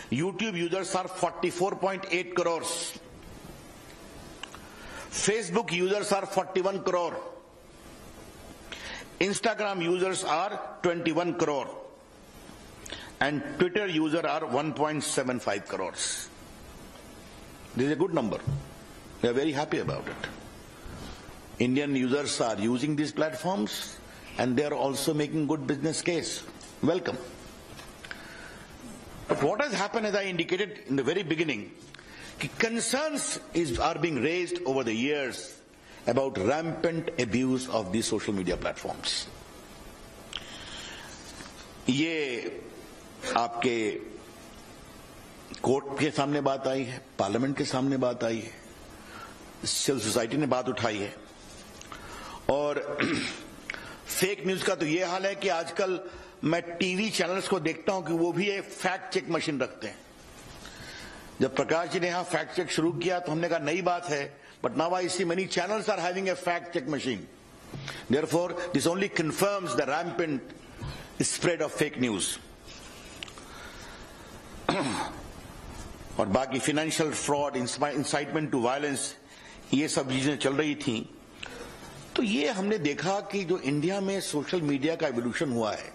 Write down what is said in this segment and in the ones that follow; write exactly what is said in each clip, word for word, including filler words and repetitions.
YouTube users are forty-four point eight crores. Facebook users are forty-one crore. Instagram users are twenty-one crore. And Twitter users are one point seven five crores. This is a good number. We are very happy about it. Indian users are using these platforms and they are also making good business case. Welcome. But what has happened, as I indicated in the very beginning, concerns is, are being raised over the years about rampant abuse of these social media platforms. ये आपके court के सामने बात आई है, parliament के सामने बात आई है, सिविल सोसाइटी ने बात उठाई है, और फेक न्यूज का तो ये हाल है कि आजकल मैं टीवी चैनल्स को देखता हूं कि वो भी एक फैक्ट चेक मशीन रखते हैं. जब प्रकाश जी ने यहां फैक्ट चेक शुरू किया तो हमने कहा नई बात है, but now I see many channels are having a fact check machine. Therefore this only confirms the rampant spread of fake news. और बाकी financial fraud, incitement to violence, ये सब चीजें चल रही थी. तो ये हमने देखा कि जो इंडिया में सोशल मीडिया का एवोल्यूशन हुआ है,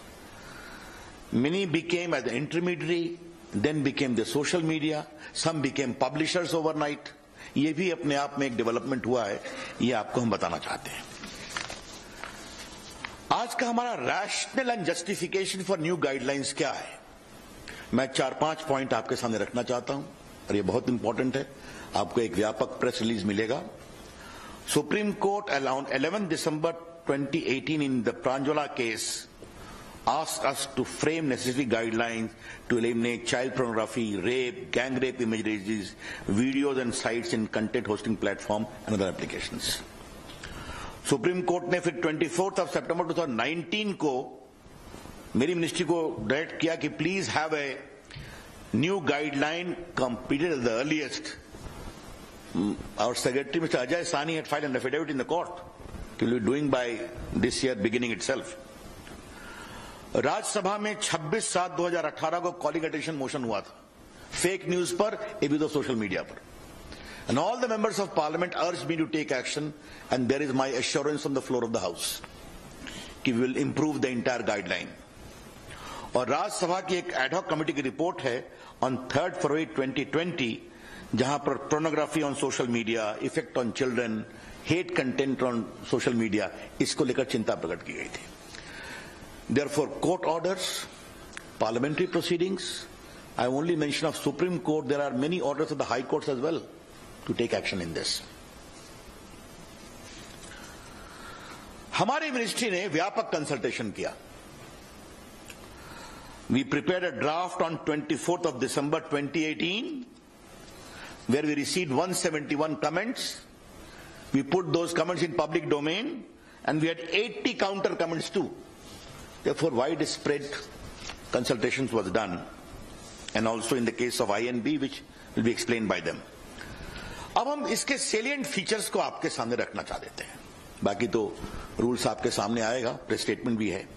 many became as an intermediary, then became the social media, some became publishers overnight. ये भी अपने आप में एक डेवलपमेंट हुआ है, ये आपको हम बताना चाहते हैं. आज का हमारा rational and justification for new guidelines क्या है, मैं चार पांच पॉइंट आपके सामने रखना चाहता हूं और ये बहुत इंपॉर्टेंट है. आपको एक व्यापक प्रेस रिलीज मिलेगा. Supreme court around eleventh December twenty eighteen in the Pranjwala case asked us to frame necessary guidelines to eliminate child pornography, rape, gang rape images, videos and sites in content hosting platform and other applications. Supreme court ने फिर twenty-fourth of September twenty nineteen को मेरी ministry को direct किया कि please have a new guideline completed at the earliest. Our secretary, Mister Ajay Sani, had filed an affidavit in the court. He will be doing by this year beginning itself. Rajya Sabha में छब्बीस सात दो हज़ार अठारह को calling attention motion हुआ था fake news पर, एवं सोशल मीडिया पर. And all the members of parliament urged me to take action, and there is my assurance on the floor of the house कि we will improve the entire guideline. और राज्यसभा की एक ad hoc committee की report है on third February twenty twenty, जहां पर pornography on social media, effect on children, hate content on social media, इसको लेकर चिंता प्रकट की गई थी. Therefore, court orders, parliamentary proceedings. I only mention of Supreme Court. There are many orders of the High Courts as well to take action in this. हमारी ministry ने व्यापक कंसल्टेशन किया. We prepared a draft on twenty-fourth of December twenty eighteen, where we received one hundred seventy-one comments. We put those comments in public domain, and we had eighty counter comments too. Therefore, widespread consultations was done, and also in the case of I N B, which will be explained by them. अब हम इसके salient features को आपके सामने रखना चाह देते हैं. बाकी तो रूल्स आपके सामने आएगा, प्रेस स्टेटमेंट भी है.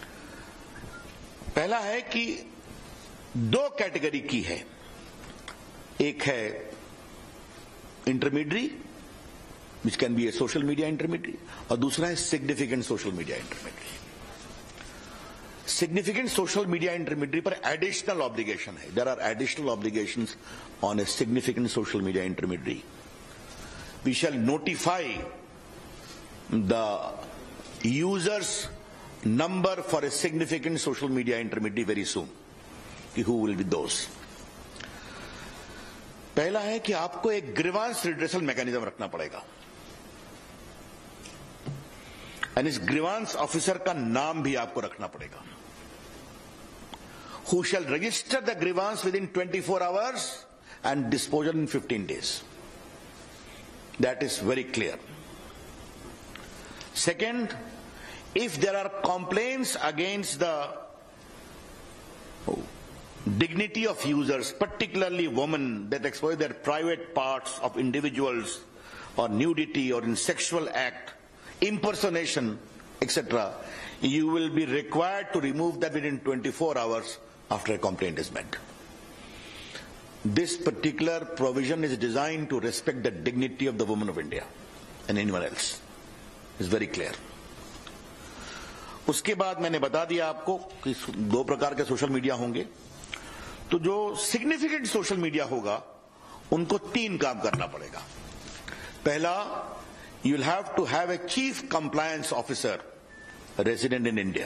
पहला है कि दो कैटेगरी की है. एक है intermediary, which can be a social media intermediary, और दूसरा है significant social media intermediary. Significant social media intermediary पर एडिशनल ऑब्लिगेशन है. There are additional obligations on a significant social media intermediary. We shall notify the users number for a significant social media intermediary very soon. Who will be those? पहला है कि आपको एक grievance redressal mechanism रखना पड़ेगा, और इस grievance officer का नाम भी आपको रखना पड़ेगा. Who shall register the grievance within twenty-four hours and disposal in fifteen days. That is very clear. Second, if there are complaints against the dignity of users, particularly women, that expose their private parts of individuals, or nudity, or in sexual act, impersonation, et cetera, you will be required to remove that within twenty-four hours after a complaint is made. this particular provision is designed to respect the dignity of the women of India and anyone else. It's very clear. उसके बाद मैंने बता दिया आपको कि दो प्रकार के सोशल मीडिया होंगे. तो जो सिग्निफिकेंट सोशल मीडिया होगा उनको तीन काम करना पड़ेगा. पहला, you will have to have a chief compliance officer resident in India,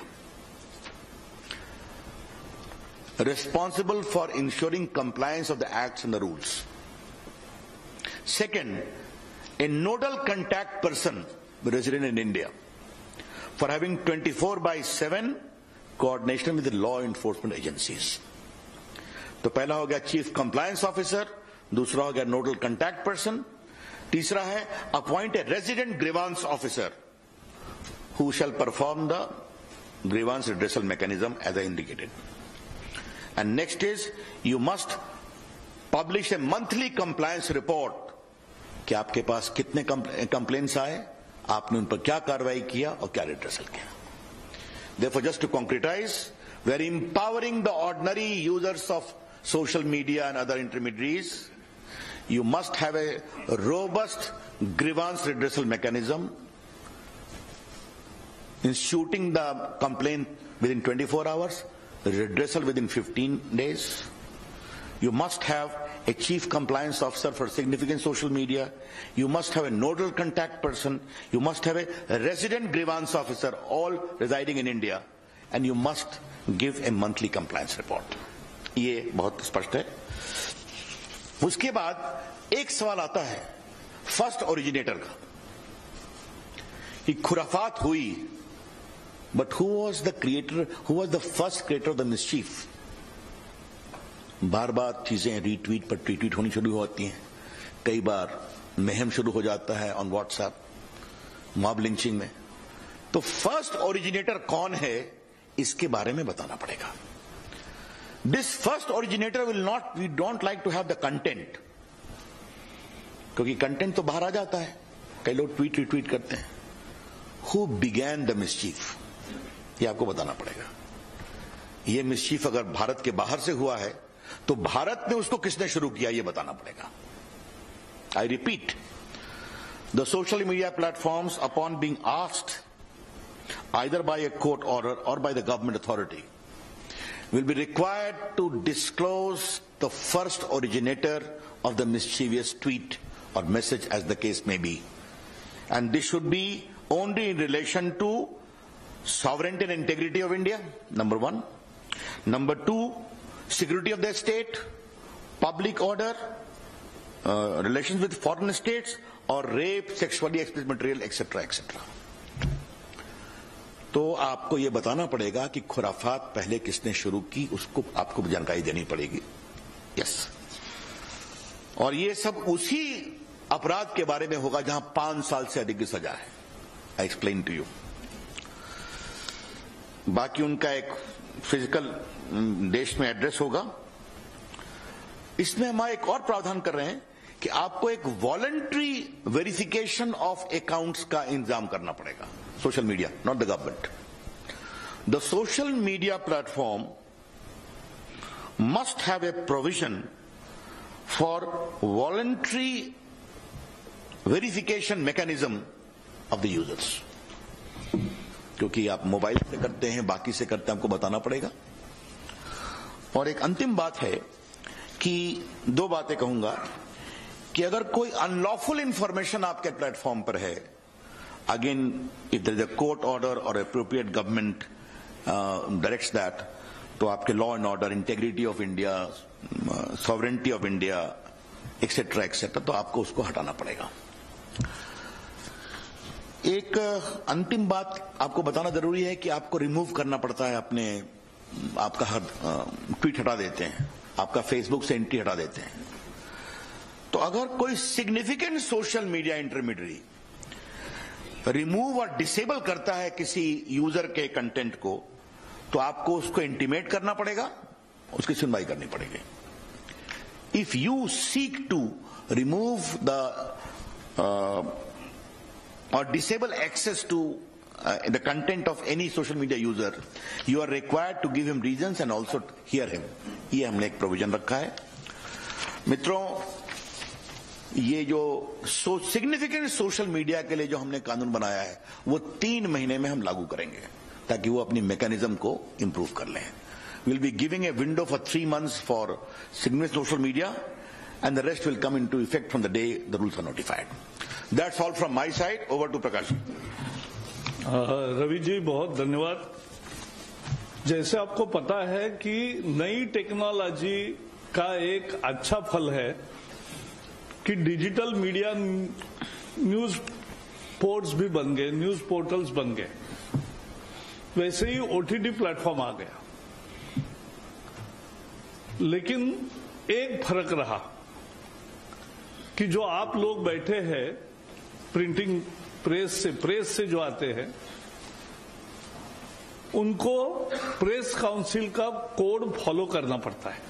responsible for ensuring compliance of the acts and the rules. Second, a nodal contact person resident in India for having twenty-four by seven coordination with the law enforcement agencies. तो पहला हो गया chief compliance officer, दूसरा हो गया nodal contact person, तीसरा है appoint a resident grievance officer who shall perform the grievance redressal mechanism as I indicated. And next is you must publish a monthly compliance report कि आपके पास कितने complaints आए, आपने उन पर क्या कार्रवाई किया और क्या रिड्रेसल किया. Therefore, just to concretize, we are empowering the ordinary users of social media and other intermediaries. You must have a robust grievance redressal mechanism, instituting the complaint within twenty-four hours, redressal within fifteen days. You must have a chief compliance officer for significant social media. You must have a nodal contact person. You must have a resident grievance officer, all residing in India. And you must give a monthly compliance report. ये बहुत स्पष्ट है. उसके बाद एक सवाल आता है फर्स्ट ओरिजिनेटर का कि खुराफात हुई, but who was the creator, who was the first creator of the mischief. बार बार चीजें रीट्वीट पर ट्वीट होनी शुरू होती हैं, कई बार महम शुरू हो जाता है ऑन व्हाट्सएप, मॉब लिंचिंग में. तो फर्स्ट ओरिजिनेटर कौन है इसके बारे में बताना पड़ेगा. This first originator will not, we don't like to have the content, क्योंकि कंटेंट तो बाहर आ जाता है, कई लोग ट्वीट रिट्वीट करते हैं. हु बिगैन द मिसचीफ, ये आपको बताना पड़ेगा. ये मिसचीफ अगर भारत के बाहर से हुआ है तो भारत में उसको किसने शुरू किया ये बताना पड़ेगा. I repeat, the social media platforms upon being asked either by a court order or by the government authority will be required to disclose the first originator of the mischievous tweet or message as the case may be. And this should be only in relation to sovereignty and integrity of India, number one. Number two, security of the state, public order, uh, relations with foreign states, or rape, sexually explicit material, et cetera, et cetera. तो आपको ये बताना पड़ेगा कि खुराफात पहले किसने शुरू की, उसको आपको जानकारी देनी पड़ेगी. यस. और ये सब उसी अपराध के बारे में होगा जहां पांच साल से अधिक की सजा है. I explain to you. बाकी उनका एक फिजिकल देश में एड्रेस होगा. इसमें हम एक और प्रावधान कर रहे हैं कि आपको एक वॉलंटरी वेरिफिकेशन ऑफ अकाउंट्स का इंतजाम करना पड़ेगा. Social media, not the government. The social media platform must have a provision for voluntary verification mechanism of the users. क्योंकि आप मोबाइल से करते हैं, बाकी से करते हैं, आपको बताना पड़ेगा. और एक अंतिम बात है कि दो बातें कहूंगा कि अगर कोई अनलॉफुल इंफॉर्मेशन आपके प्लेटफॉर्म पर है, again, if there is a court order or appropriate government uh, directs that, तो आपके law and order, integrity of India, uh, sovereignty of India, et cetera, et cetera, तो आपको उसको हटाना पड़ेगा. एक अंतिम बात आपको बताना जरूरी है कि आपको रिमूव करना पड़ता है अपने, आपका हर ट्वीट हटा देते हैं, आपका फेसबुक से एंट्री हटा देते हैं. तो अगर कोई significant social media intermediary remove और डिसेबल करता है किसी यूजर के कंटेंट को, तो आपको उसको इंटीमेट करना पड़ेगा, उसकी सुनवाई करनी पड़ेगी. If you seek to remove the और disable access to the content of any social media user, you are required to give him reasons and also hear him. ये हमने एक प्रोविजन रखा है. मित्रों, ये जो सो सिग्निफिकेंट सोशल मीडिया के लिए जो हमने कानून बनाया है वो तीन महीने में हम लागू करेंगे ताकि वो अपनी मैकेनिज्म को इंप्रूव कर लें. Will be giving a window for three months for significant social media and the rest will come into effect from the day the rules are notified. That's all from my side. Over to Prakash. Ravi ji, बहुत धन्यवाद. जैसे आपको पता है कि नई technology का एक अच्छा फल है कि डिजिटल मीडिया न्यूज पोर्ट्स भी बन गए, न्यूज पोर्टल्स बन गए. वैसे ही ओटीटी प्लेटफॉर्म आ गया. लेकिन एक फर्क रहा कि जो आप लोग बैठे हैं प्रिंटिंग प्रेस से प्रेस से जो आते हैं उनको प्रेस काउंसिल का कोड फॉलो करना पड़ता है.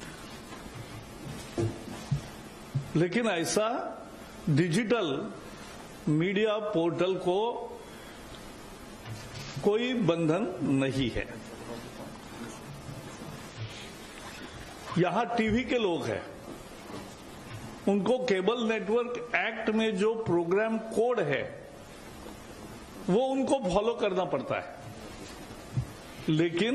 लेकिन ऐसा डिजिटल मीडिया पोर्टल को कोई बंधन नहीं है. यहां टीवी के लोग हैं, उनको केबल नेटवर्क एक्ट में जो प्रोग्राम कोड है वो उनको फॉलो करना पड़ता है. लेकिन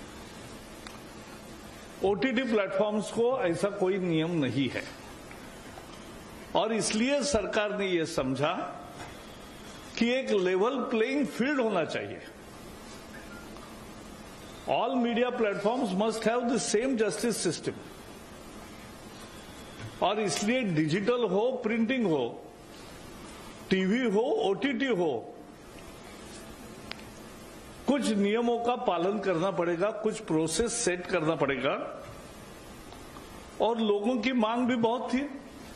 ओटीटी प्लेटफॉर्म्स को ऐसा कोई नियम नहीं है और इसलिए सरकार ने यह समझा कि एक लेवल प्लेइंग फील्ड होना चाहिए. All media platforms must have the same justice system. और इसलिए डिजिटल हो, प्रिंटिंग हो, टीवी हो, ओटीटी हो, कुछ नियमों का पालन करना पड़ेगा, कुछ प्रोसेस सेट करना पड़ेगा. और लोगों की मांग भी बहुत थी.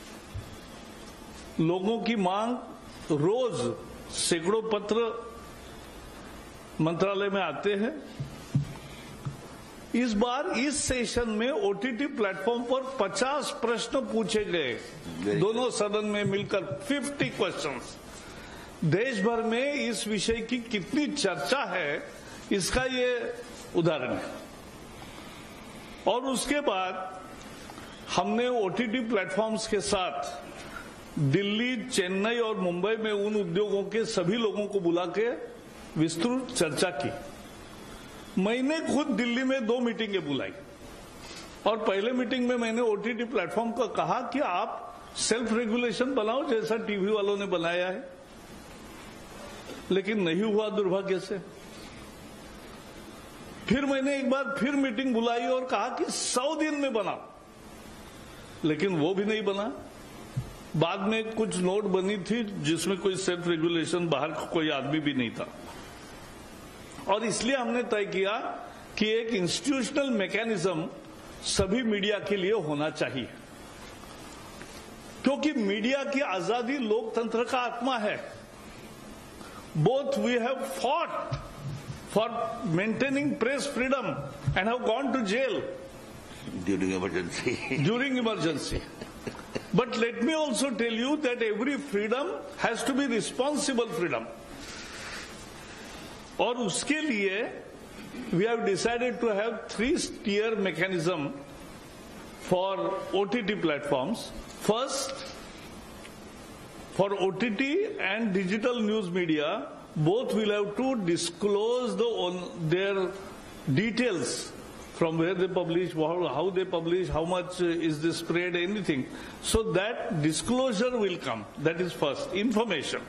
लोगों की मांग, रोज सैकड़ों पत्र मंत्रालय में आते हैं. इस बार इस सेशन में ओटीटी प्लेटफॉर्म पर पचास प्रश्न पूछे गए, दोनों सदन में मिलकर पचास क्वेश्चंस. देश भर में इस विषय की कितनी चर्चा है इसका ये उदाहरण है. और उसके बाद हमने ओटीटी प्लेटफॉर्म्स के साथ दिल्ली, चेन्नई और मुंबई में उन उद्योगों के सभी लोगों को बुला के विस्तृत चर्चा की. मैंने खुद दिल्ली में दो मीटिंगें बुलाई और पहले मीटिंग में मैंने ओटीटी प्लेटफॉर्म को कहा कि आप सेल्फ रेगुलेशन बनाओ जैसा टीवी वालों ने बनाया है. लेकिन नहीं हुआ दुर्भाग्य से. फिर मैंने एक बार फिर मीटिंग बुलाई और कहा कि सौ दिन में बनाओ, लेकिन वो भी नहीं बना. बाद में कुछ नोट बनी थी जिसमें कोई सेल्फ रेगुलेशन, बाहर कोई आदमी भी नहीं था. और इसलिए हमने तय किया कि एक इंस्टीट्यूशनल मैकेनिज्म सभी मीडिया के लिए होना चाहिए, क्योंकि मीडिया की आजादी लोकतंत्र का आत्मा है. Both we have fought for maintaining press freedom and have gone to jail during emergency during emergency. But let me also tell you that every freedom has to be responsible freedom. और उसके लिए we have decided to have three tier mechanism for O T T platforms. First, for O T T and digital news media, both will have to disclose the, their details from where they publish, how they publish, how much is the spread, anything. So that disclosure will come. That is first, information.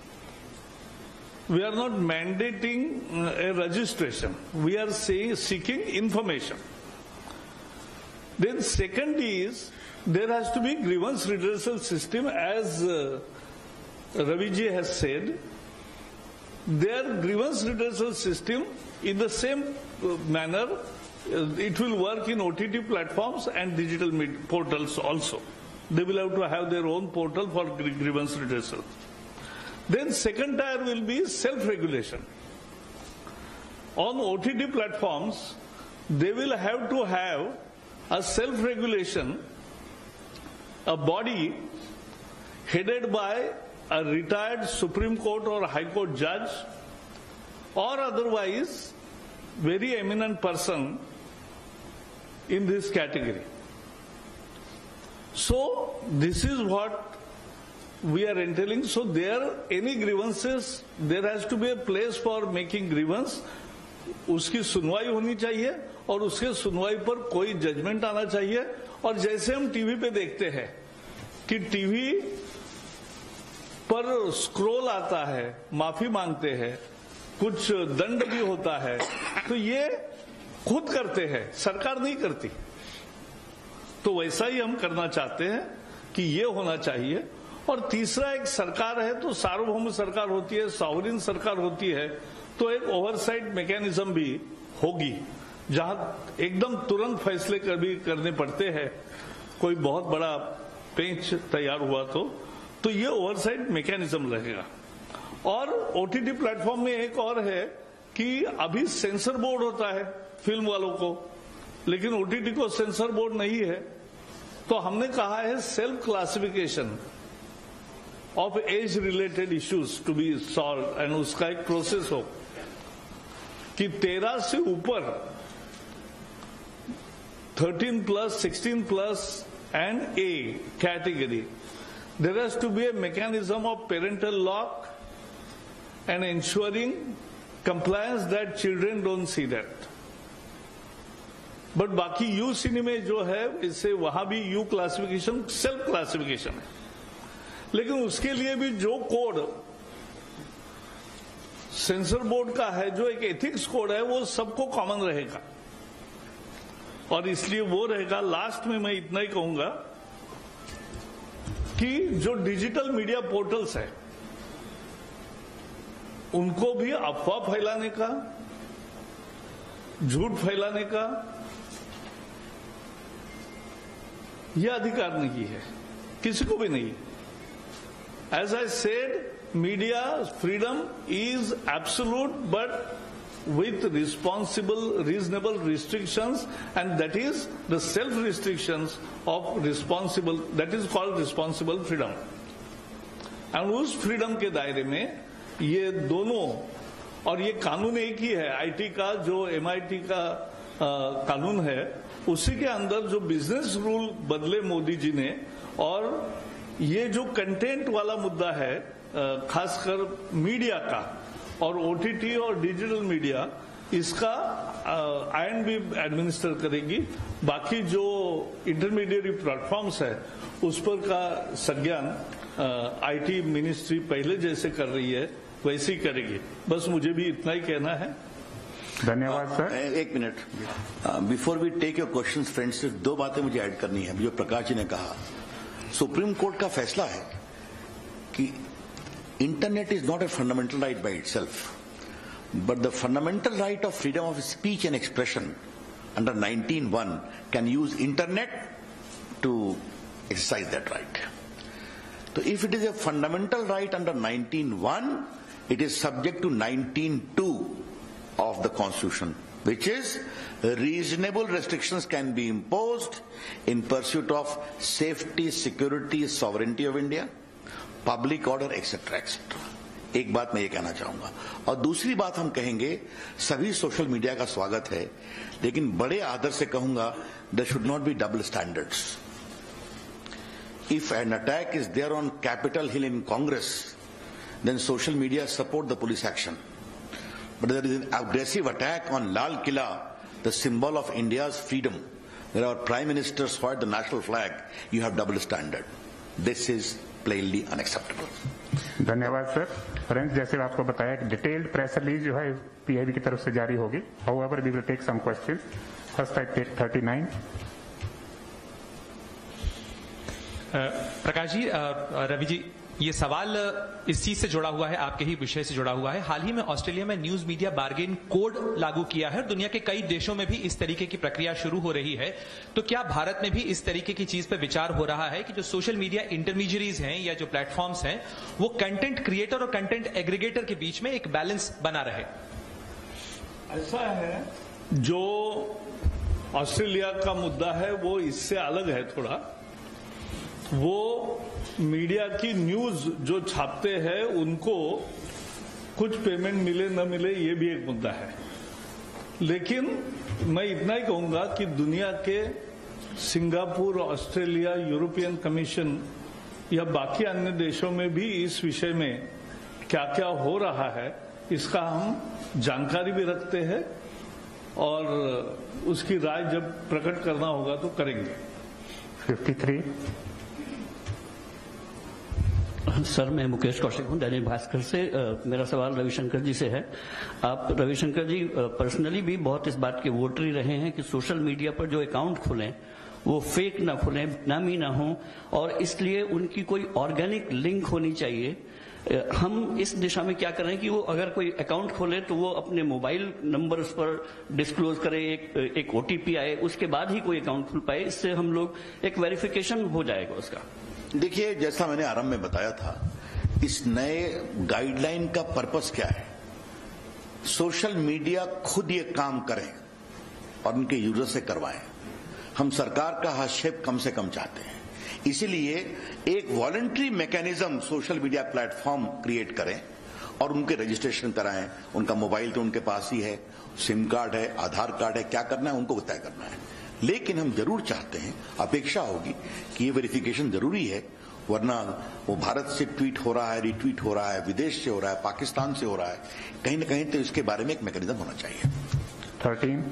We are not mandating a registration. We are say, seeking information. Then second is, there has to be grievance redressal system, as uh, Raviji has said. Their grievance redressal system, in the same uh, manner, uh, it will work in O T T platforms and digital portals also. They will have to have their own portal for grievance redressal. Then second tier will be self-regulation. On O T T platforms, they will have to have a self-regulation, a body headed by a retired Supreme Court or High Court judge, or otherwise very eminent person in this category. So this is what we are entailing. So there, any grievances, there has to be a place for making grievance. उसकी सुनवाई होनी चाहिए और उसके सुनवाई पर कोई judgement आना चाहिए. और जैसे हम टीवी पे देखते हैं कि टीवी पर स्क्रॉल आता है, माफी मांगते हैं, कुछ दंड भी होता है, तो ये खुद करते हैं, सरकार नहीं करती. तो वैसा ही हम करना चाहते हैं कि ये होना चाहिए. और तीसरा, एक सरकार है तो सार्वभौम सरकार होती है, सॉवरिन सरकार होती है, तो एक ओवरसाइट मैकेनिज्म भी होगी जहां एकदम तुरंत फैसले कर भी करने पड़ते हैं. कोई बहुत बड़ा पेंच तैयार हुआ तो तो ये ओवरसाइट मैकेनिज्म रहेगा. और ओटीटी प्लेटफॉर्म में एक और है कि अभी सेंसर बोर्ड होता है फिल्म वालों को, लेकिन ओटीटी को सेंसर बोर्ड नहीं है. तो हमने कहा है self classification of age related issues to be solved, and उसका एक प्रोसेस हो कि तेरह से ऊपर, thirteen plus, sixteen plus and A category, there has to be a mechanism of parental lock and ensuring compliance that children don't see that. But बाकी यू सिनेमे जो है इससे वहां भी यू क्लासिफिकेशन सेल्फ क्लासिफिकेशन है, लेकिन उसके लिए भी जो कोड सेंसर बोर्ड का है, जो एक एथिक्स कोड है, वो सबको कॉमन रहेगा. और इसलिए वो रहेगा. लास्ट में मैं इतना ही कहूंगा कि जो डिजिटल मीडिया पोर्टल्स है उनको भी अफवाह फैलाने का, झूठ फैलाने का यह अधिकार नहीं है, किसी को भी नहीं. As I said, media freedom is absolute but with responsible, reasonable restrictions, and that is the self-restrictions of responsible, that is called responsible freedom. And उस freedom के दायरे में ये दोनों, और ये कानून एक ही है, आईटी का जो एमआईटी का आ, कानून है, उसी के अंदर जो बिजनेस रूल बदले मोदी जी ने, और ये जो कंटेंट वाला मुद्दा है खासकर मीडिया का और ओटीटी और डिजिटल मीडिया, इसका आईएन भी एडमिनिस्टर करेगी. बाकी जो इंटरमीडिएट प्लेटफॉर्म्स है उस पर का संज्ञान आईटी मिनिस्ट्री पहले जैसे कर रही है वैसे ही करेगी. बस मुझे भी इतना ही कहना है. धन्यवाद सर. एक minute, before we take your questions friends, सिर्फ दो बातें मुझे ऐड करनी है. जो प्रकाश जी ने कहा, सुप्रीम कोर्ट का फैसला है कि Internet is not a fundamental right by itself, but the fundamental right of freedom of speech and expression under nineteen one can use Internet to exercise that right. So if it is a fundamental right under nineteen one, it is subject to nineteen two of the Constitution, which is reasonable restrictions can be imposed in pursuit of safety, security, sovereignty of India, public order etcetera etcetera. एक बात मैं ये कहना चाहूंगा. और दूसरी बात हम कहेंगे, सभी सोशल मीडिया का स्वागत है, लेकिन बड़े आदर से कहूंगा, there should not be double standards. If an attack is there on Capitol Hill in Congress, then social media support the police action. But there is an aggressive attack on Lal Qila, the symbol of India's freedom, where our prime minister hoisted the national flag, you have double standard. This is plainly unacceptable. धन्यवाद सर. Friends, जैसे आपको बताया कि detailed press release जो है PIB की तरफ से जारी होगी. However we will take some questions. First I take thirty nine. Prakash ji, Ravi ji, ये सवाल इस चीज से जुड़ा हुआ है, आपके ही विषय से जुड़ा हुआ है. हाल ही में ऑस्ट्रेलिया में न्यूज मीडिया बार्गेन कोड लागू किया है. दुनिया के कई देशों में भी इस तरीके की प्रक्रिया शुरू हो रही है. तो क्या भारत में भी इस तरीके की चीज पर विचार हो रहा है कि जो सोशल मीडिया इंटरमीडियरीज हैं या जो प्लेटफॉर्म्स हैं, वो कंटेंट क्रिएटर और कंटेंट एग्रीगेटर के बीच में एक बैलेंस बना रहे? ऐसा है, जो ऑस्ट्रेलिया का मुद्दा है वो इससे अलग है थोड़ा. वो मीडिया की न्यूज जो छापते हैं उनको कुछ पेमेंट मिले न मिले, ये भी एक मुद्दा है. लेकिन मैं इतना ही कहूंगा कि दुनिया के सिंगापुर, ऑस्ट्रेलिया, यूरोपियन कमीशन या बाकी अन्य देशों में भी इस विषय में क्या क्या हो रहा है इसका हम जानकारी भी रखते हैं और उसकी राय जब प्रकट करना होगा तो करेंगे। तिरेपन। सर, मैं मुकेश कौशिक हूं, दैनिक भास्कर से। आ, मेरा सवाल रविशंकर जी से है। आप रविशंकर जी पर्सनली भी बहुत इस बात के वोटरी रहे हैं कि सोशल मीडिया पर जो अकाउंट खुलें वो फेक ना खुलें, नामी ना हो, और इसलिए उनकी कोई ऑर्गेनिक लिंक होनी चाहिए। हम इस दिशा में क्या कर रहे हैं कि वो अगर कोई अकाउंट खोले तो वो अपने मोबाइल नंबर उस पर डिस्क्लोज करे, एक, एक ओटीपी आए, उसके बाद ही कोई अकाउंट खुल पाए। इससे हम लोग एक वेरिफिकेशन हो जाएगा उसका। देखिए, जैसा मैंने आरंभ में बताया था, इस नए गाइडलाइन का पर्पस क्या है? सोशल मीडिया खुद ये काम करें और उनके यूजर से करवाएं। हम सरकार का हस्तक्षेप कम से कम चाहते हैं, इसीलिए एक voluntary mechanism social media platform create करें और उनके रजिस्ट्रेशन कराएं। उनका मोबाइल तो उनके पास ही है, सिम कार्ड है, आधार कार्ड है, क्या करना है उनको तय करना है। लेकिन हम जरूर चाहते हैं, अपेक्षा होगी कि ये वेरिफिकेशन जरूरी है, वरना वो भारत से ट्वीट हो रहा है, रिट्वीट हो रहा है, विदेश से हो रहा है, पाकिस्तान से हो रहा है, कहीं ना कहीं तो इसके बारे में एक मैकेनिज्म होना चाहिए। थर्टीन।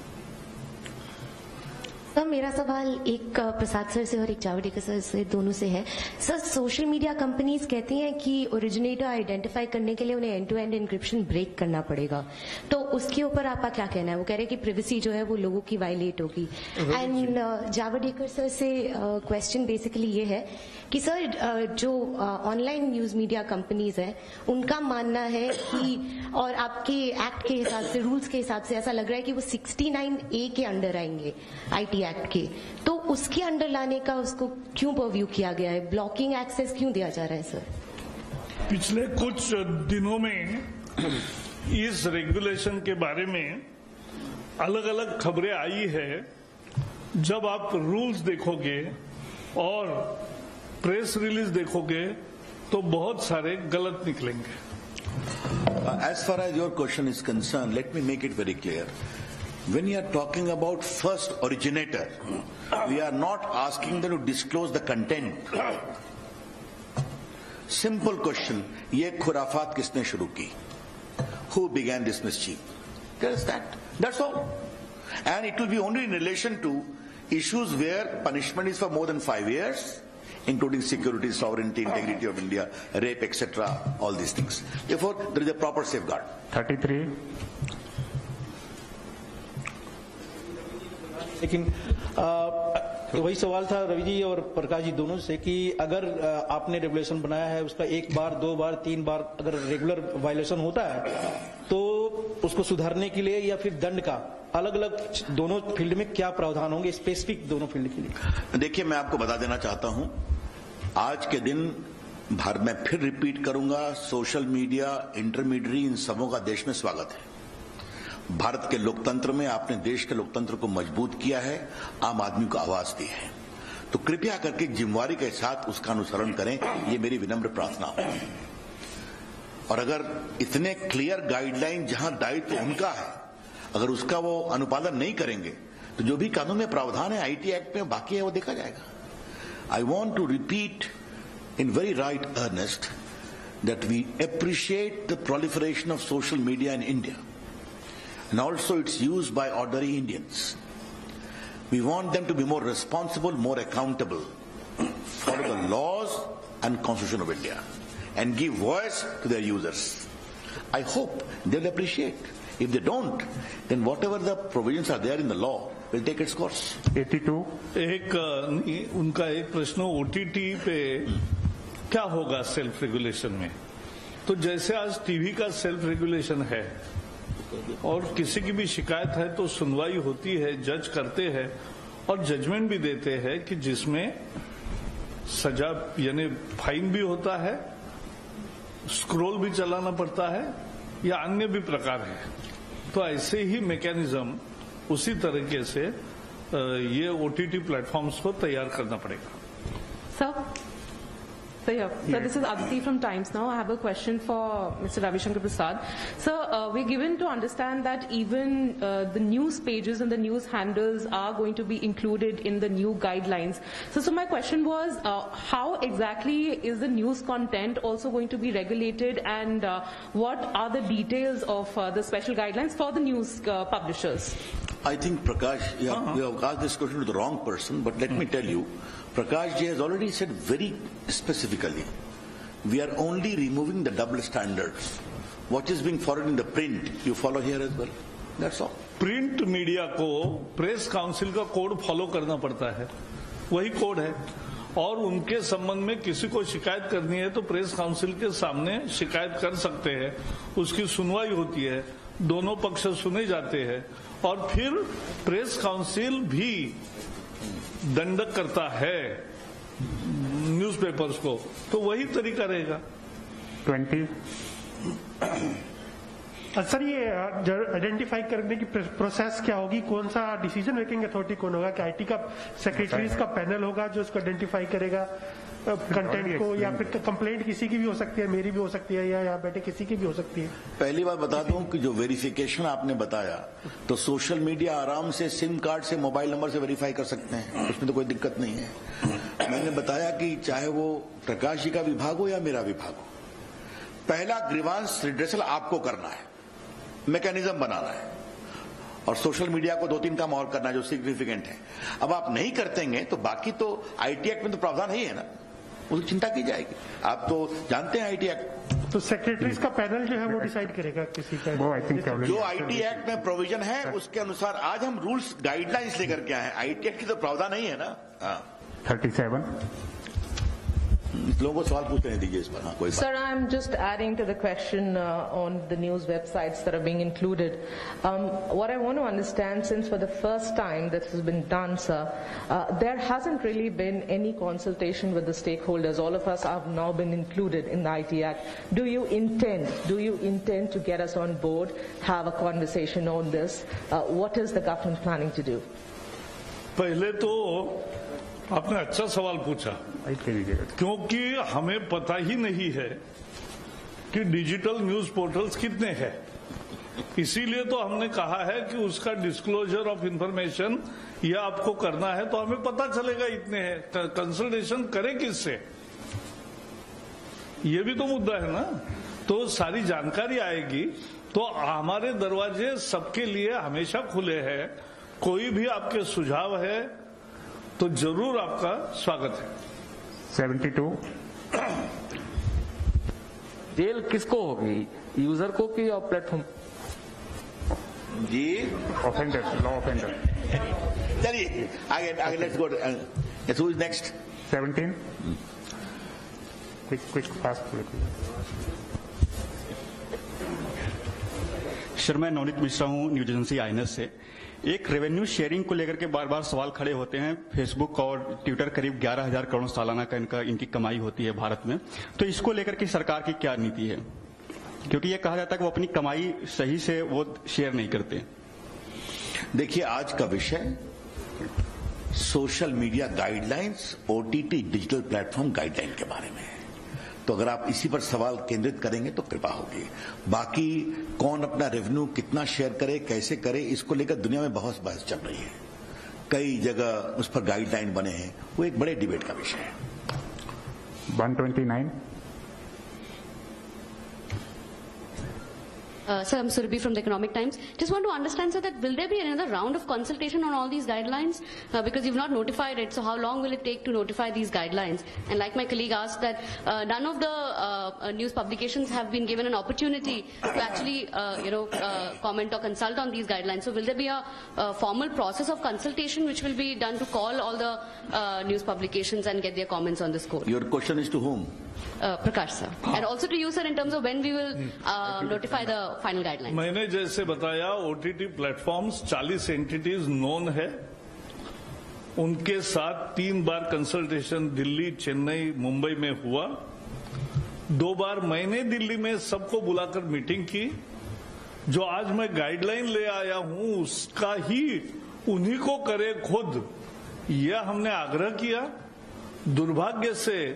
सर, मेरा सवाल एक प्रसाद सर से और एक जावड़ेकर सर से, दोनों से है। सर, सोशल मीडिया कंपनीज कहती हैं कि ओरिजिनेटर आइडेंटिफाई करने के लिए उन्हें end to end encryption break करना पड़ेगा, तो उसके ऊपर आपका क्या कहना है? वो कह रहे हैं कि प्रिवेसी जो है वो लोगों की वायलेट होगी। एंड जावड़ेकर सर से क्वेश्चन बेसिकली ये है कि सर, uh, जो ऑनलाइन न्यूज मीडिया कंपनीज हैं उनका मानना है कि, और आपके एक्ट के हिसाब से, रूल्स के हिसाब से ऐसा लग रहा है कि वो सिक्सटी नाइन ए के अंडर आएंगे, आईटी एक्ट के, तो उसके अंडर लाने का उसको क्यों परव्यू किया गया है? ब्लॉकिंग एक्सेस क्यों दिया जा रहा है सर? पिछले कुछ दिनों में इस रेगुलेशन के बारे में अलग अलग खबरें आई है। जब आप रूल्स देखोगे और प्रेस रिलीज देखोगे तो बहुत सारे गलत निकलेंगे। As far as your question is concerned, let me make it very clear. When you are talking about first originator, we are not asking them to disclose the content. Simple question, ये खुराफात किसने शुरू की? Who began this mischief? Just that. That's all. And it will be only in relation to issues where punishment is for more than five years, including security, sovereignty, integrity of India, rape, et cetera, all these things. Therefore, there is a proper safeguard. Thirty three. लेकिन आ, वही सवाल था रवि जी और प्रकाश जी दोनों से कि अगर आ, आपने रेगुलेशन बनाया है, उसका एक बार, दो बार, तीन बार अगर रेगुलर वायलेशन होता है तो उसको सुधारने के लिए या फिर दंड का अलग अलग दोनों फील्ड में क्या प्रावधान होंगे, स्पेसिफिक दोनों फील्ड के लिए? देखिए, मैं आपको बता देना चाहता हूं, आज के दिन भारत में फिर रिपीट करूंगा, सोशल मीडिया, इंटरमीडियरी, इन सबों का देश में स्वागत है। भारत के लोकतंत्र में आपने देश के लोकतंत्र को मजबूत किया है, आम आदमी को आवाज दी है, तो कृपया करके जिम्मेवारी के साथ उसका अनुसरण करें, ये मेरी विनम्र प्रार्थना है। और अगर इतने क्लियर गाइडलाइन, जहां दायित्व उनका है, अगर उसका वो अनुपालन नहीं करेंगे तो जो भी कानून में प्रावधान है आईटी एक्ट में बाकी है वो देखा जाएगा। I want to repeat in very right earnest that we appreciate the proliferation of social media in India and also its use by ordinary Indians. We want them to be more responsible, more accountable, follow the laws and Constitution of India, and give voice to their users. I hope they'll appreciate. If they don't, then whatever the provisions are there in the law will take its course. बयासी। एक उनका एक प्रश्न, OTT पे क्या होगा self regulation में? तो जैसे आज टीवी का सेल्फ रेगुलेशन है और किसी की भी शिकायत है तो सुनवाई होती है, जज करते हैं और जजमेंट भी देते हैं कि जिसमें सजा यानी फाइन भी होता है, स्क्रोल भी चलाना पड़ता है या अन्य भी प्रकार है। तो ऐसे ही मैकेनिज्म उसी तरीके से ये ओटीटी प्लेटफॉर्म्स को तैयार करना पड़ेगा। Sir, So, yeah. So this is Aditi from Times Now. I have a question for Mister Ravi Shankar Prasad. So uh, we're given to understand that even uh, the news pages and the news handles are going to be included in the new guidelines. So, so my question was, uh, how exactly is the news content also going to be regulated, and uh, what are the details of uh, the special guidelines for the news uh, publishers? I think, Prakash, you have, you have asked this question to the wrong person, but let me tell you, Prakash ji has already said very specifically, we are only removing the double standards. What is being followed in the print, you follow here as well. That's all. Print media को press council का code follow करना पड़ता है, वही code है, और उनके संबंध में किसी को शिकायत करनी है तो प्रेस काउंसिल के सामने शिकायत कर सकते हैं, उसकी सुनवाई होती है, दोनों पक्ष सुने जाते हैं, और फिर प्रेस काउंसिल भी दंडक करता है न्यूज़पेपर्स को, तो वही तरीका रहेगा। ट्वेंटी सर, ये आइडेंटिफाई करने की प्रोसेस क्या होगी? कौन सा डिसीजन मेकिंग अथॉरिटी कौन होगा? कि आईटी का सेक्रेटरीज का पैनल होगा जो इसको आइडेंटिफाई करेगा कंटेंट को, या फिर कंप्लेंट किसी की भी हो सकती है, मेरी भी हो सकती है, या यहाँ बैठे किसी की भी हो सकती है? पहली बात बता दूं कि जो वेरिफिकेशन आपने बताया, तो सोशल मीडिया आराम से सिम कार्ड से, मोबाइल नंबर से वेरीफाई कर सकते हैं, उसमें तो कोई दिक्कत नहीं है। मैंने बताया कि चाहे वो प्रकाश जी का विभाग हो या मेरा विभाग हो, पहला ग्रीवांस रिड्रेसल आपको करना है, मैकेनिज्म बनाना है, और सोशल मीडिया को दो तीन काम और करना है जो सिग्निफिकेंट है। अब आप नहीं करतेंगे तो बाकी तो आईटी एक्ट में तो प्रावधान ही है ना, उसकी चिंता की जाएगी। आप तो जानते हैं आईटी एक्ट, तो सेक्रेटरीज का पैनल जो है वो डिसाइड करेगा किसी का, वो आई थिंक जो आईटी एक्ट में प्रोविजन है उसके अनुसार आज हम रूल्स गाइडलाइंस लेकर के आए हैं। आईटी एक्ट की तो प्रावधान नहीं है ना। हाँ, थर्टी सेवन लोगों को सवाल पूछने दीजिए इस पर। हाँ, कोई Sir, I'm just adding to the question uh, on the news websites that are being included. Um, what I want to understand, since for the first time this has been done, sir, uh, there hasn't really been any consultation with the stakeholders. All of us have now been included in the I T Act. Do you intend, do you intend to get us on board, have a conversation on this? Uh, what is the government planning to do? पहले तो आपने अच्छा सवाल पूछा, क्योंकि हमें पता ही नहीं है कि डिजिटल न्यूज पोर्टल्स कितने हैं। इसीलिए तो हमने कहा है कि उसका डिस्क्लोजर ऑफ इंफॉर्मेशन यह आपको करना है, तो हमें पता चलेगा इतने हैं। कंसल्टेशन करें किससे, ये भी तो मुद्दा है ना। तो सारी जानकारी आएगी, तो हमारे दरवाजे सबके लिए हमेशा खुले हैं। कोई भी आपके सुझाव है तो जरूर आपका स्वागत है। सेवेंटी टू जेल किसको होगी, यूजर को कि और प्लेटफॉर्म? जी, ऑफेंडर, लॉ ऑफेंडर। चलिए आगे आगे, let's go. Who is next? Seventeen quick quick fast. Sir, मैं नवनीत मिश्रा हूं, न्यूज एजेंसी आईएनएस से। एक रेवेन्यू शेयरिंग को लेकर के बार बार सवाल खड़े होते हैं। फेसबुक और ट्विटर करीब ग्यारह हजार करोड़ सालाना का इनका इनकी कमाई होती है भारत में, तो इसको लेकर के सरकार की क्या नीति है? क्योंकि ये कहा जाता है कि वो अपनी कमाई सही से वो शेयर नहीं करते। देखिए, आज का विषय social media guidelines, OTT digital platform guideline के बारे में है, तो अगर आप इसी पर सवाल केंद्रित करेंगे तो कृपा होगी। बाकी कौन अपना रेवेन्यू कितना शेयर करे, कैसे करे, इसको लेकर दुनिया में बहुत बहस चल रही है, कई जगह उस पर गाइडलाइन बने हैं, वो एक बड़े डिबेट का विषय है। One twenty nine. Uh, sir, I'm Surabhi from the Economic Times. Just want to understand, sir, that will there be another round of consultation on all these guidelines? Uh, because you've not notified it, so how long will it take to notify these guidelines? And like my colleague asked, that uh, none of the uh, news publications have been given an opportunity to actually, uh, you know, uh, comment or consult on these guidelines. So will there be a, a formal process of consultation which will be done to call all the uh, news publications and get their comments on this code? Your question is to whom? Uh, Prakash, sir. And also to you, sir, in terms of when we will uh, notify the final guidelines. मैंने जैसे बताया, OTT platforms चालीस entities known है, उनके साथ तीन बार consultation Delhi, Chennai, Mumbai में हुआ। दो बार मैंने दिल्ली में सबको बुलाकर मीटिंग की। जो आज मैं गाइडलाइन ले आया हूं उसका ही उन्हीं को करे खुद, यह हमने आग्रह किया। दुर्भाग्य से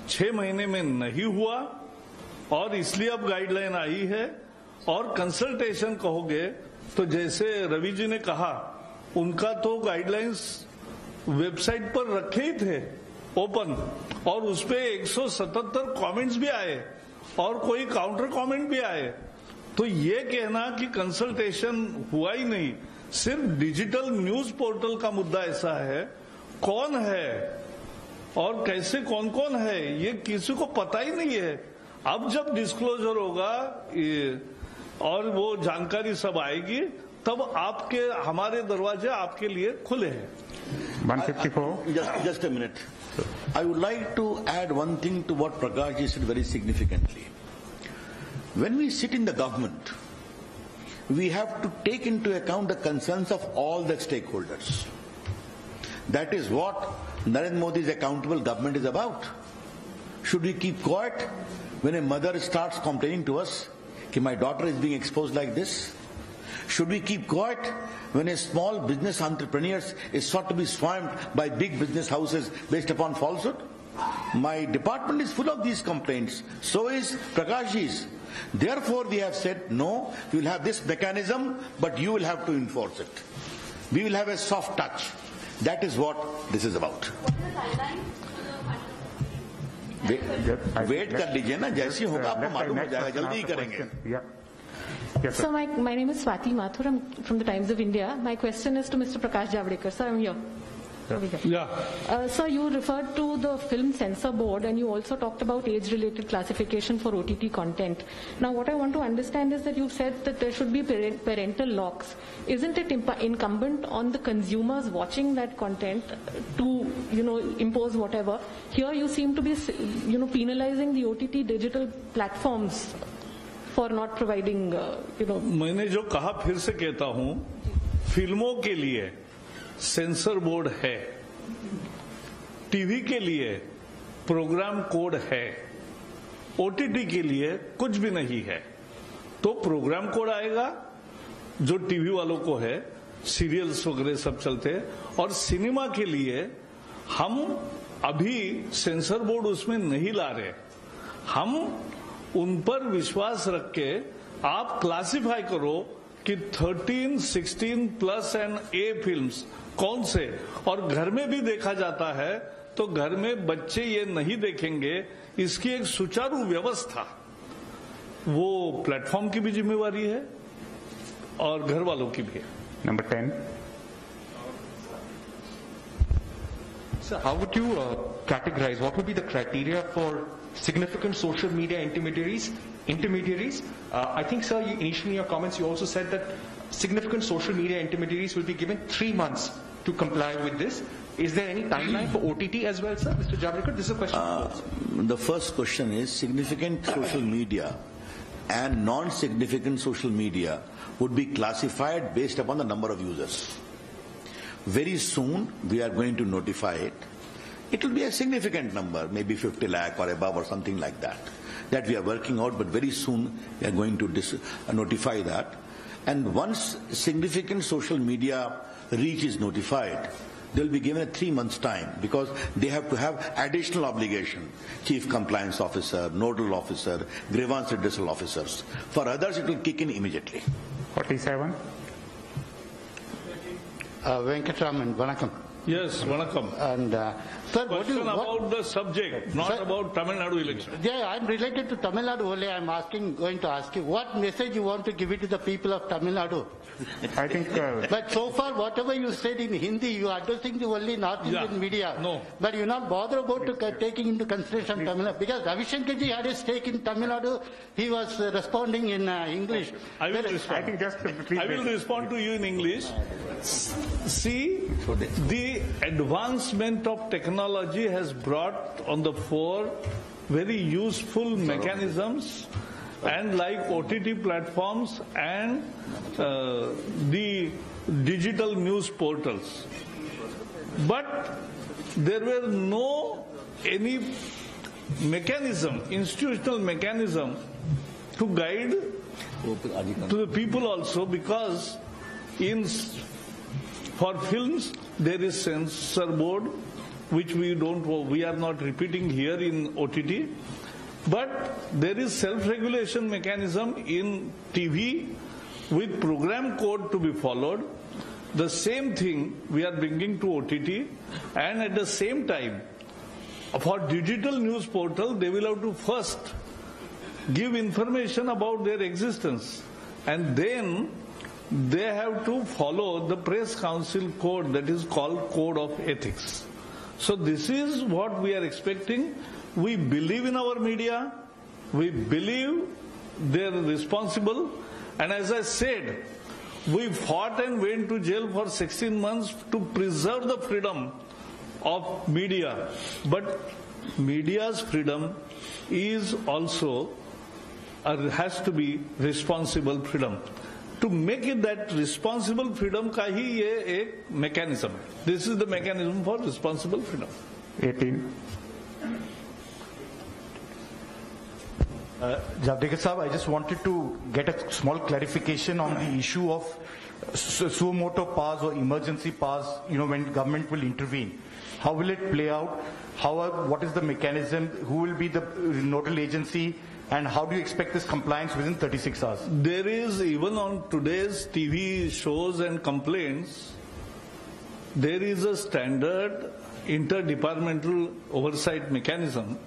छह महीने में नहीं हुआ और इसलिए अब गाइडलाइन आई है। और कंसल्टेशन कहोगे तो जैसे रवि जी ने कहा, उनका तो गाइडलाइंस वेबसाइट पर रखे ही थे ओपन, और उसपे एक सौ सतहत्तर कमेंट्स भी आए और कोई काउंटर कमेंट भी आए। तो ये कहना कि कंसल्टेशन हुआ ही नहीं, सिर्फ डिजिटल न्यूज पोर्टल का मुद्दा ऐसा है, कौन है और कैसे कौन कौन है ये किसी को पता ही नहीं है। अब जब डिस्क्लोजर होगा और वो जानकारी सब आएगी, तब आपके हमारे दरवाजे आपके लिए खुले हैं। one fifty-four. Just, just a minute. I would like to add one thing to what Prakash ji said very significantly. When we sit in the government, we have to take into account the concerns of all the stakeholders. That is what Narendra Modi's accountable government is about. Should we keep quiet when a mother starts complaining to us that my daughter is being exposed like this? Should we keep quiet when a small business entrepreneur is sought to be swamped by big business houses based upon falsehood? My department is full of these complaints. So is Prakashji's. Therefore, we have said, no, we will have this mechanism, but you will have to enforce it. We will have a soft touch. That is what this is about. Wait wait कर लीजिए ना, जैसी होगा आपको मालूम हो जाएगा, जल्दी ही करेंगे. Yes, so my, my name is Swati Mathur. I'm from the Times of India. My question is to Mister Prakash Javadekar. Sir, I'm here. Yeah. Uh, sir, you referred to the Film Censor Board and you also talked about age-related classification for O T T content. Now, what I want to understand is that you said that there should be parent, parental locks. Isn't it imp- incumbent on the consumers watching that content to, you know, impose whatever? Here you seem to be, you know, penalizing the O T T digital platforms for not providing, uh, you know. मैंने जो कहा फिर से कहता हूं, फिल्मों के लिए सेंसर बोर्ड है, टीवी के लिए प्रोग्राम कोड है, ओटीटी के लिए कुछ भी नहीं है. तो प्रोग्राम कोड आएगा जो टीवी वालों को है, सीरियल्स वगैरह सब चलते हैं, और सिनेमा के लिए हम अभी सेंसर बोर्ड उसमें नहीं ला रहे. हम उन पर विश्वास रख के आप क्लासिफाई करो कि thirteen, sixteen plus and A films कौन से, और घर में भी देखा जाता है तो घर में बच्चे ये नहीं देखेंगे. इसकी एक सुचारू व्यवस्था वो प्लेटफॉर्म की भी जिम्मेवारी है और घर वालों की भी है. Number ten. So how would you uh, categorize, what would be the criteria for significant social media intermediaries? Intermediaries, uh, I think, sir, you, initially in your comments you also said that significant social media intermediaries will be given three months to comply with this. Is there any timeline for O T T as well, sir? Mister Javadekar, this is a question. Uh, the first question is, significant social media and non-significant social media would be classified based upon the number of users. Very soon we are going to notify it. It will be a significant number, maybe fifty lakh or above or something like that, that we are working out, but very soon we are going to dis- uh, notify that. And once significant social media reach is notified, they will be given a three months time, because they have to have additional obligation: chief compliance officer, nodal officer, grievance redressal officers. For others it will kick in immediately. forty-seven. Uh, Venkataraman, vanakkam. Yes, vanakkam. And uh, sir, what question do you, what, about the subject, not sir, about Tamil Nadu election. Yeah, I'm related to Tamil Nadu only. I'm asking, going to ask you, what message you want to give it to the people of Tamil Nadu? I think. Uh, but so far, whatever you said in Hindi, you are addressing to only North Indian yeah, media. No. But you're not bothered about to, taking into consideration Tamil Nadu, because Ravi Shankar ji had a stake in Tamil Nadu. He was uh, responding in uh, English. I will Well, respond. I think just please I will respond to you in English. See, the advancement of technology has brought on the fore very useful mechanisms, and like O T T platforms and uh, the digital news portals. But there were no any mechanism, institutional mechanism to guide to the people also, because in for films there is censor board, which we don't, we are not repeating here in O T T. But there is self-regulation mechanism in T V with program code to be followed. The same thing we are bringing to O T T, and at the same time, for digital news portal, they will have to first give information about their existence, and then they have to follow the Press Council code that is called Code of Ethics. So this is what we are expecting. We believe in our media, we believe they are responsible, and as I said, we fought and went to jail for sixteen months to preserve the freedom of media. But media's freedom is also, or has to be responsible freedom. To make it that responsible freedom का ही ये एक mechanism. This is the mechanism for responsible freedom. eighteen. Uh, Javadekar Saab, I just wanted to get a small clarification on the issue of suo motu powers or emergency powers, you know, when government will intervene. How will it play out? How, what is the mechanism? Who will be the nodal agency? And how do you expect this compliance within thirty-six hours? There is, even on today's T V shows and complaints, there is a standard interdepartmental oversight mechanism.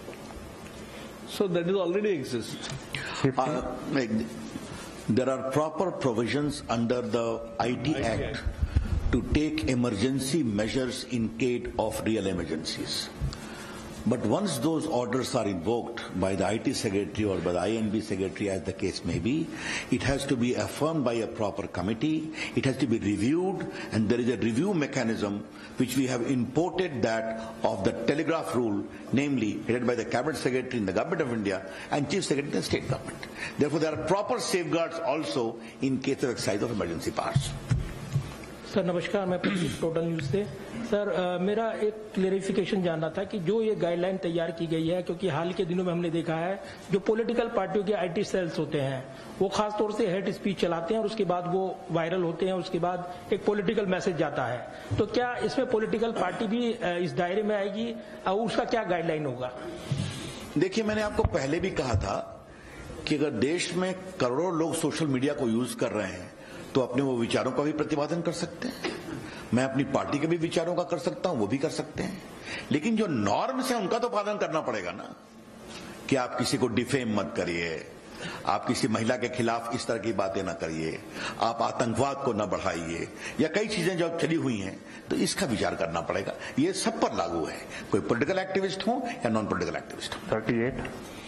So that is already exists. Uh, there are proper provisions under the I T Act to take emergency measures in case of real emergencies. But once those orders are invoked by the I T Secretary or by the I N B Secretary, as the case may be, it has to be affirmed by a proper committee, it has to be reviewed, and there is a review mechanism which we have imported, that of the telegraph rule, namely headed by the Cabinet Secretary in the Government of India and Chief Secretary in the State Government. Therefore, there are proper safeguards also in case of exercise of emergency powers. Sir नमस्कार, मैं total news से sir आ, मेरा एक clarification जानना था कि जो ये गाइडलाइन तैयार की गई है, क्योंकि हाल के दिनों में हमने देखा है जो पॉलिटिकल पार्टियों के आईटी सेल्स होते हैं वो खास तौर से हेट स्पीच चलाते हैं और उसके बाद वो वायरल होते हैं, उसके बाद एक पॉलिटिकल मैसेज जाता है, तो क्या इसमें पॉलिटिकल पार्टी भी इस दायरे में आएगी और उसका क्या गाइडलाइन होगा? देखिए, मैंने आपको पहले भी कहा था कि अगर देश में करोड़ों लोग सोशल मीडिया को यूज कर रहे हैं तो अपने वो विचारों का भी प्रतिपादन कर सकते हैं, मैं अपनी पार्टी के भी विचारों का कर सकता हूं, वो भी कर सकते हैं, लेकिन जो नॉर्म्स है उनका तो पालन करना पड़ेगा ना, कि आप किसी को डिफेम मत करिए, आप किसी महिला के खिलाफ इस तरह की बातें ना करिए, आप आतंकवाद को न बढ़ाइए, या कई चीजें जो चली हुई हैं, तो इसका विचार करना पड़ेगा। ये सब पर लागू है, कोई पॉलिटिकल एक्टिविस्ट हो या नॉन पॉलिटिकल एक्टिविस्ट हो। Thirty eight.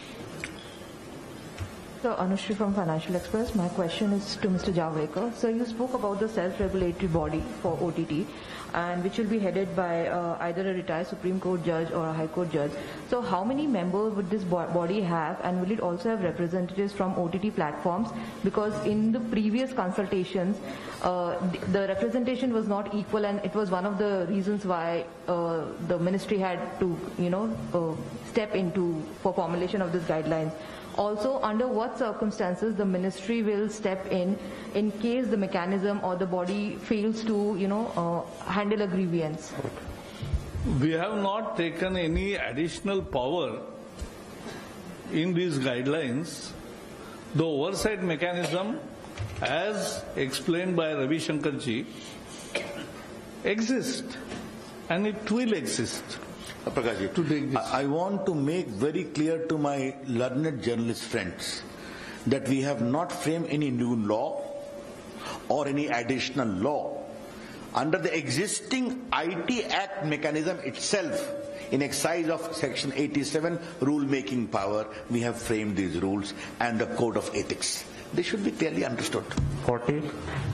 So, Anushri from Financial Express. My question is to Mister Javadekar. So, you spoke about the self-regulatory body for O T T, and which will be headed by uh, either a retired Supreme Court judge or a High Court judge. So, how many members would this body have, and will it also have representatives from O T T platforms? Because in the previous consultations, uh, the representation was not equal, and it was one of the reasons why uh, the ministry had to, you know, uh, step into for formulation of this guidelines. Also, under what circumstances the ministry will step in in case the mechanism or the body fails to, you know, uh, handle a grievance? We have not taken any additional power in these guidelines. The oversight mechanism, as explained by Ravi Shankar ji, exists, and it will exist. Prakash, I want to make very clear to my learned journalist friends that we have not framed any new law or any additional law. Under the existing I T Act mechanism itself, in exercise of Section eighty-seven rule-making power, we have framed these rules and the Code of Ethics. They should be clearly understood. forty.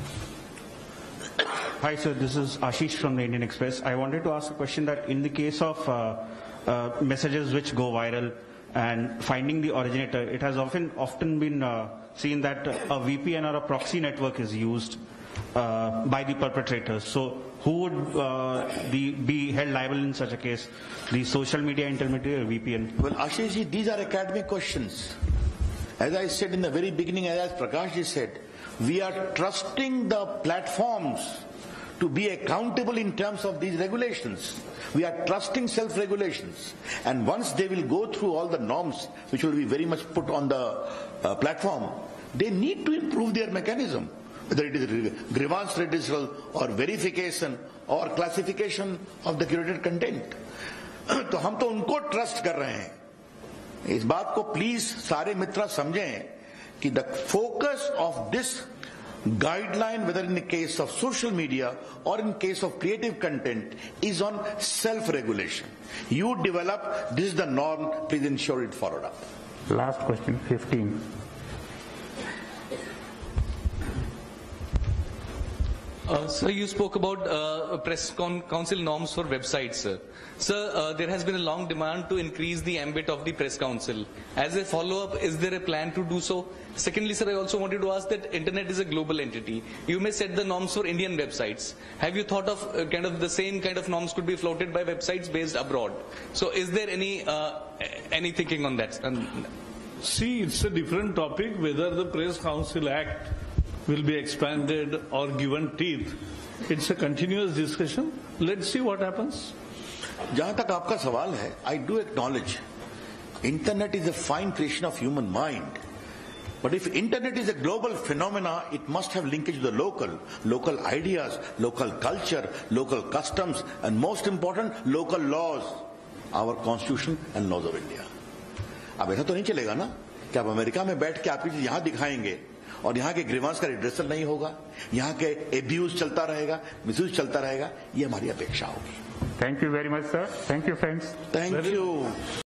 Hi, sir. This is Ashish from the Indian Express. I wanted to ask a question that in the case of uh, uh, messages which go viral and finding the originator, it has often often been uh, seen that a V P N or a proxy network is used uh, by the perpetrators. So who would uh, the, be held liable in such a case? The social media intermediary or V P N? Well, Ashish ji, these are academic questions. As I said in the very beginning, as Prakash ji said, we are trusting the platforms to be accountable in terms of these regulations. We are trusting self-regulations. And once they will go through all the norms, which will be very much put on the uh, platform, they need to improve their mechanism, whether it is grievance redressal or verification or classification of the curated content. तो हम तो उनको trust कर रहे हैं. इस बात को प्लीज सारे मित्र समझें कि the focus of this guideline, whether in the case of social media or in case of creative content, is on self-regulation. You develop, this is the norm, please ensure it followed up. Last question, fifteen. Uh, sir, you spoke about uh, press con council norms for websites, sir. Sir, uh, there has been a long demand to increase the ambit of the press council. As a follow-up, is there a plan to do so? Secondly, sir, I also wanted to ask that internet is a global entity. You may set the norms for Indian websites. Have you thought of uh, kind of the same kind of norms could be floated by websites based abroad? So is there any, uh, any thinking on that? Um, See, it's a different topic whether the Press Council Act will be expanded or given teeth. It's a continuous discussion. Let's see what happens. जहां तक आपका सवाल है, I do acknowledge internet is a fine creation of human mind. But if internet is a global phenomena, it must have linkage to the local, local ideas, local culture, local customs, and most important, local laws, our constitution and laws of India. अब ऐसा तो नहीं चलेगा ना कि आप America में बैठ के आपकी चीज यहां दिखाएंगे और यहाँ के ग्रीवांस का रिड्रेसल नहीं होगा, यहाँ के एब्यूज चलता रहेगा, मिसयूज चलता रहेगा, ये हमारी अपेक्षा होगी. Thank you very much, sir. Thank you, friends. Thank you.